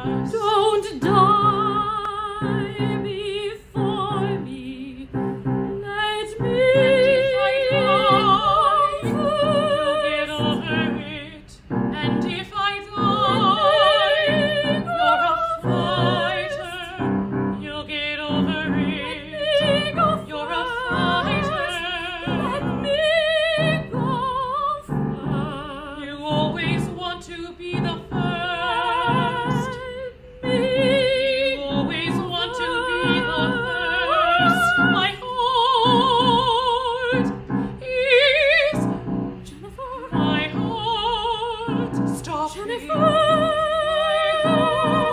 Don't die before me. Let me you'll get over it. And if I die, you're a fighter. You'll get over it. You're a fighter. Let me go first. You always want to be the first. You always want to be the first. My heart is Jennifer. my heart. Stop Jennifer. beating. My heart.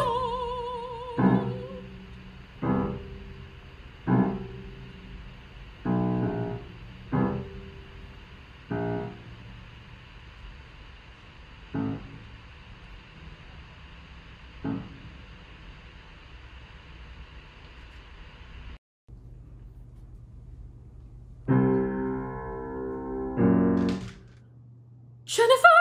Jennifer!